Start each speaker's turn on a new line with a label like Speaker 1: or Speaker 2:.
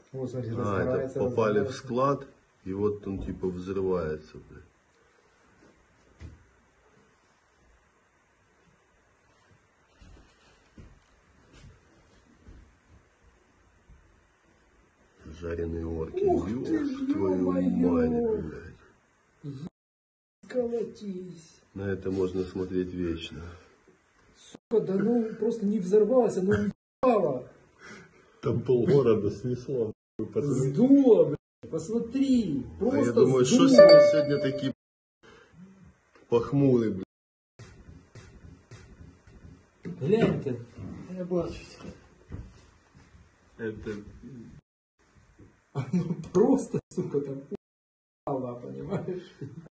Speaker 1: Вот, смотри,
Speaker 2: Это
Speaker 1: разгорается,
Speaker 2: попали в
Speaker 1: разгорается.
Speaker 2: склад, и вот он типа взрывается, блядь. Жареные орки.
Speaker 1: Ух ты,
Speaker 2: Ёб твою
Speaker 1: ё-моё!
Speaker 2: мать, блядь.
Speaker 1: Колотись.
Speaker 2: На это можно смотреть вечно.
Speaker 1: Сука, да ну просто не взорвалось, оно упало.
Speaker 2: Там полгорода снесло.
Speaker 1: Сдуло, блядь. Посмотри.
Speaker 2: А
Speaker 1: Просто
Speaker 2: я думаю, что
Speaker 1: сдуло.
Speaker 2: сегодня такие похмурые, блядь.
Speaker 1: Глянь ты. Я бачу.
Speaker 2: Это...
Speaker 1: Оно просто, сука, там упало, понимаешь?